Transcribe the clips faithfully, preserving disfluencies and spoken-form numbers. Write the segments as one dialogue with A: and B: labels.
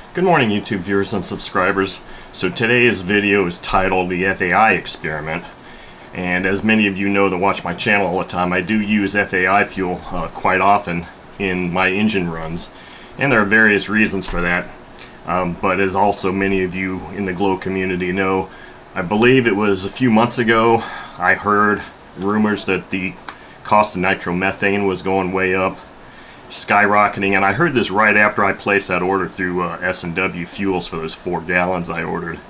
A: Good morning, YouTube viewers and subscribers. So today's video is titled the F A I Experiment, and as many of you know that watch my channel all the time, I do use F A I fuel uh, quite often in my engine runs, and there are various reasons for that. Um, but as also many of you in the Glow community know, I believe it was a few months ago I heard rumors that the cost of nitromethane was going way up, skyrocketing, and I heard this right after I placed that order through uh, S and W Fuels for those four gallons I ordered.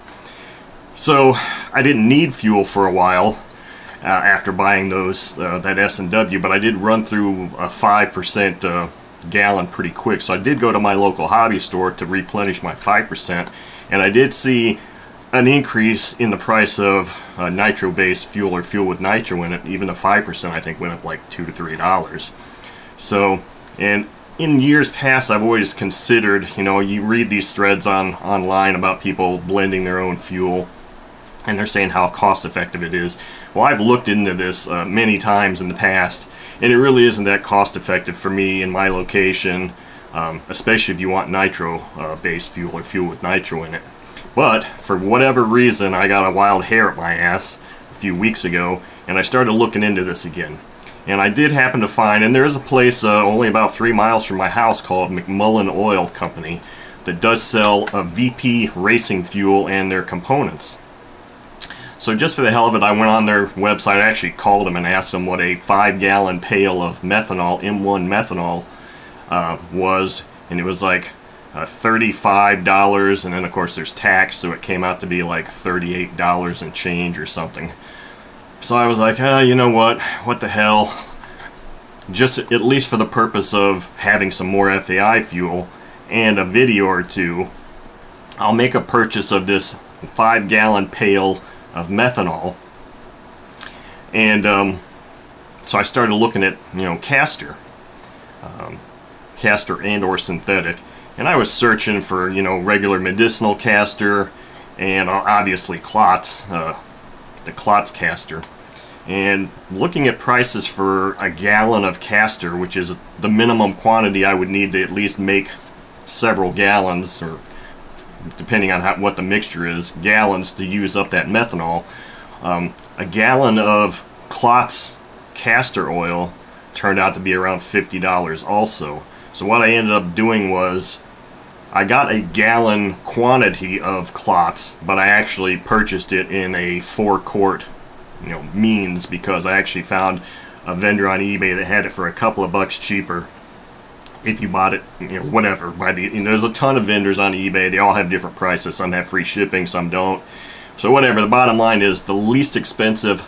A: So I didn't need fuel for a while uh, after buying those uh, that S and W, but I did run through a five percent uh, gallon pretty quick. So I did go to my local hobby store to replenish my five percent, and I did see an increase in the price of uh, nitro-based fuel or fuel with nitro in it. Even the five percent I think went up like two to three dollars. So, and in years past, I've always considered, you know, you read these threads on online about people blending their own fuel, and they're saying how cost effective it is. Well, I've looked into this uh, many times in the past, and it really isn't that cost effective for me in my location, um, especially if you want nitro uh, based fuel or fuel with nitro in it. But for whatever reason, I got a wild hair at my ass a few weeks ago, and I started looking into this again. And I did happen to find, and there is a place uh, only about three miles from my house called McMullen Oil Company that does sell a V P racing fuel and their components. So just for the hell of it, I went on their website. I actually called them and asked them what a five gallon pail of methanol, M one methanol, uh, was, and it was like uh, thirty-five dollars, and then of course there's tax, so it came out to be like thirty-eight dollars and change or something. So I was like, oh, you know what, what the hell, just at least for the purpose of having some more F A I fuel and a video or two, I'll make a purchase of this five gallon pail of methanol. And um, so I started looking at, you know, castor, um, castor and or synthetic, and I was searching for, you know, regular medicinal castor and obviously clots, uh, the clots castor, and looking at prices for a gallon of castor, which is the minimum quantity I would need to at least make several gallons, or depending on how, what the mixture is, gallons to use up that methanol. Um, a gallon of clots castor oil turned out to be around fifty dollars also. So what I ended up doing was I got a gallon quantity of clots, but I actually purchased it in a four quart, you know, means, because I actually found a vendor on eBay that had it for a couple of bucks cheaper if you bought it, you know, whatever. By the, you know, there's a ton of vendors on eBay. They all have different prices. Some have free shipping, some don't. So whatever. The bottom line is the least expensive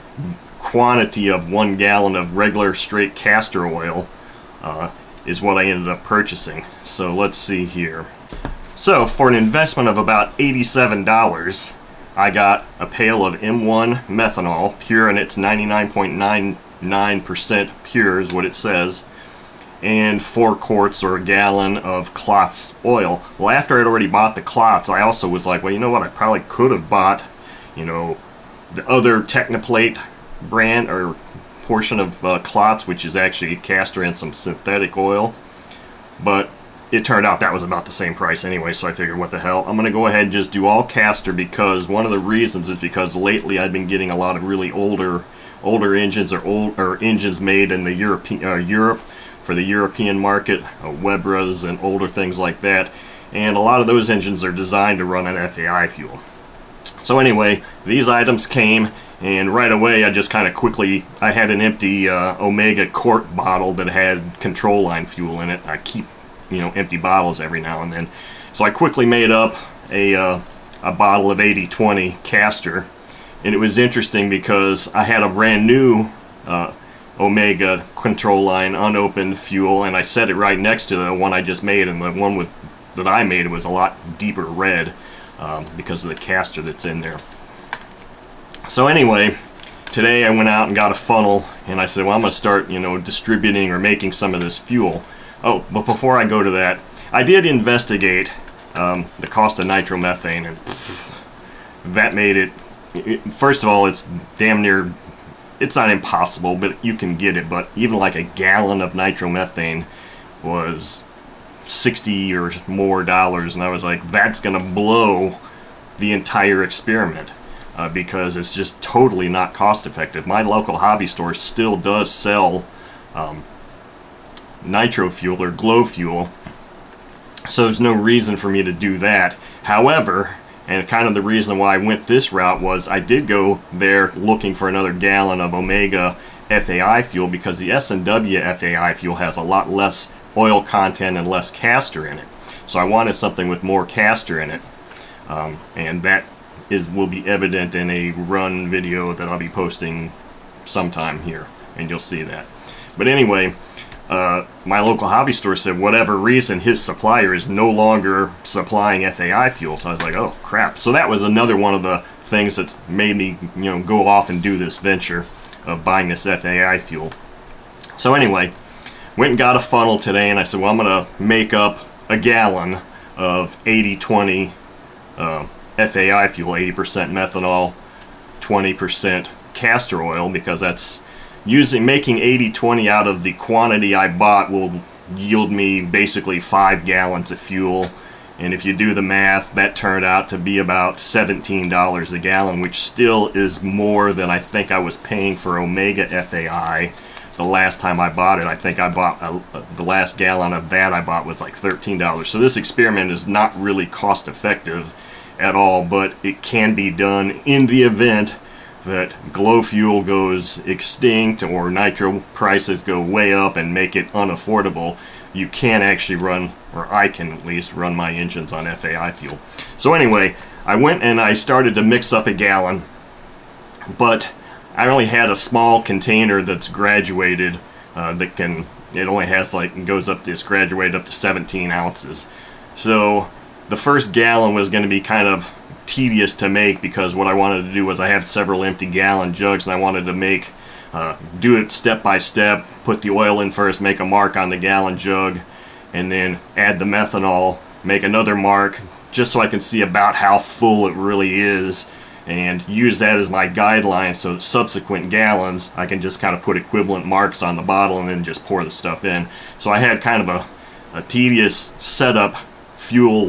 A: quantity of one gallon of regular straight castor oil uh, is what I ended up purchasing. So let's see here. So for an investment of about eighty-seven dollars, I got a pail of M one methanol, pure, and it's ninety-nine point nine nine percent pure is what it says, and four quarts or a gallon of clots oil. Well, after I'd already bought the clots, I also was like, well, you know what, I probably could have bought, you know, the other Technoplate brand or portion of uh, clots, which is actually castor and some synthetic oil, but it turned out that was about the same price anyway, so I figured, what the hell, I'm gonna go ahead and just do all castor, because one of the reasons is because lately I've been getting a lot of really older older engines, or old or engines made in the European uh, Europe for the European market, uh, Webras and older things like that, and a lot of those engines are designed to run on F A I fuel. So anyway, these items came, and right away I just kind of quickly, I had an empty uh, Omega quart bottle that had control line fuel in it. I keep, you know, empty bottles every now and then. So I quickly made up a, uh, a bottle of eighty twenty castor, and it was interesting because I had a brand new uh, Omega control line unopened fuel, and I set it right next to the one I just made, and the one with that I made was a lot deeper red um, because of the castor that's in there. So anyway, today I went out and got a funnel, and I said, well, I'm going to start, you know, distributing or making some of this fuel. Oh, but before I go to that, I did investigate um, the cost of nitromethane, and pff, that made it, it, first of all, it's damn near, it's not impossible, but you can get it, but even like a gallon of nitromethane was sixty or more dollars, and I was like, that's gonna blow the entire experiment uh, because it's just totally not cost effective. My local hobby store still does sell um, nitro fuel or glow fuel, so there's no reason for me to do that. However, and kind of the reason why I went this route was I did go there looking for another gallon of Omega F A I fuel, because the S and W F A I fuel has a lot less oil content and less castor in it. So I wanted something with more castor in it, um, and that is will be evident in a run video that I'll be posting sometime here, and you'll see that. But anyway, uh, my local hobby store said whatever reason his supplier is no longer supplying F A I fuel. So I was like, oh crap. So that was another one of the things that made me, you know, go off and do this venture of buying this F A I fuel. So anyway, went and got a funnel today, and I said, well, I'm gonna make up a gallon of eighty twenty uh, F A I fuel, eighty percent methanol, twenty percent castor oil, because that's using making eighty twenty out of the quantity I bought will yield me basically five gallons of fuel. And if you do the math, that turned out to be about seventeen dollars a gallon, which still is more than I think I was paying for Omega F A I the last time I bought it. I think I bought a, the last gallon of that I bought was like thirteen dollars. So this experiment is not really cost effective at all, but it can be done in the event that glow fuel goes extinct or nitro prices go way up and make it unaffordable. You can actually run, or I can at least run my engines on F A I fuel. So anyway, I went and I started to mix up a gallon, but I only had a small container that's graduated uh, that can, it only has like, it goes up to, it's graduated up to seventeen ounces. So the first gallon was going to be kind of tedious to make, because what I wanted to do was I have several empty gallon jugs, and I wanted to make uh, do it step by step, put the oil in first, make a mark on the gallon jug, and then add the methanol, make another mark, just so I can see about how full it really is, and use that as my guideline, so subsequent gallons I can just kind of put equivalent marks on the bottle and then just pour the stuff in. So I had kind of a, a tedious setup fuel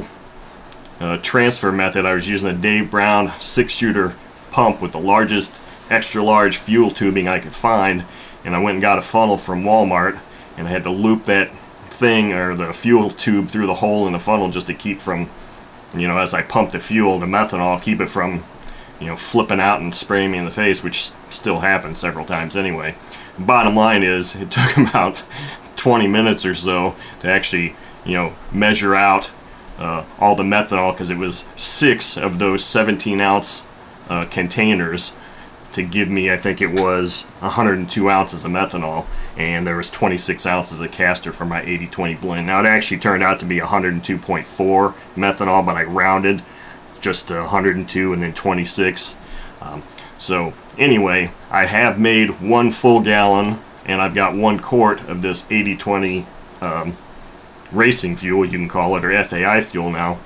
A: Uh, transfer method. I was using a Dave Brown six shooter pump with the largest extra large fuel tubing I could find, and I went and got a funnel from Walmart, and I had to loop that thing, or the fuel tube, through the hole in the funnel just to keep from, you know, as I pump the fuel, the methanol, keep it from, you know, flipping out and spraying me in the face, which still happens several times anyway. Bottom line is, it took about twenty minutes or so to actually, you know, measure out Uh, all the methanol, because it was six of those seventeen ounce uh, containers to give me, I think it was one hundred two ounces of methanol, and there was twenty-six ounces of castor for my eighty twenty blend. Now it actually turned out to be one hundred two point four methanol, but I rounded just to one hundred two and then twenty-six. Um, so anyway, I have made one full gallon, and I've got one quart of this eighty twenty um, racing fuel, you can call it, or F A I fuel now.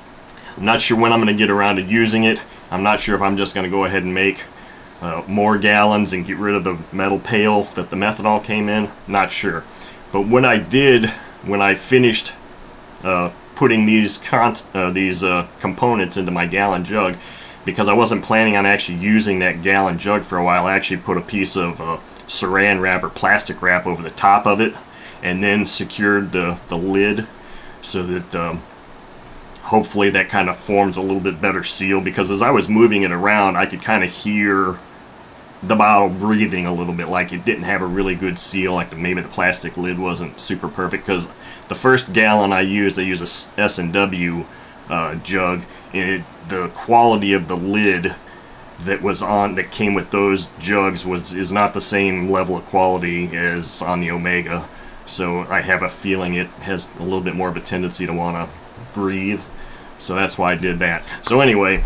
A: I'm not sure when I'm going to get around to using it. I'm not sure if I'm just going to go ahead and make uh, more gallons and get rid of the metal pail that the methanol came in. Not sure. But what I did when I finished uh, putting these con uh, these uh, components into my gallon jug, because I wasn't planning on actually using that gallon jug for a while, I actually put a piece of uh, saran wrap or plastic wrap over the top of it, and then secured the, the lid, so that um, hopefully that kind of forms a little bit better seal, because as I was moving it around I could kind of hear the bottle breathing a little bit, like it didn't have a really good seal, like the, maybe the plastic lid wasn't super perfect. Because the first gallon I used, I used a S and W uh, jug, and it, the quality of the lid that was on that came with those jugs was is not the same level of quality as on the Omega. So I have a feeling it has a little bit more of a tendency to want to breathe. So that's why I did that. So anyway,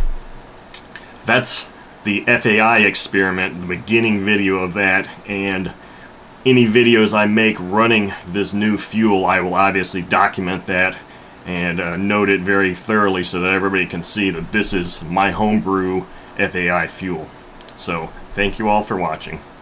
A: that's the F A I experiment, the beginning video of that, and any videos I make running this new fuel, I will obviously document that and uh, note it very thoroughly so that everybody can see that this is my homebrew F A I fuel. So thank you all for watching.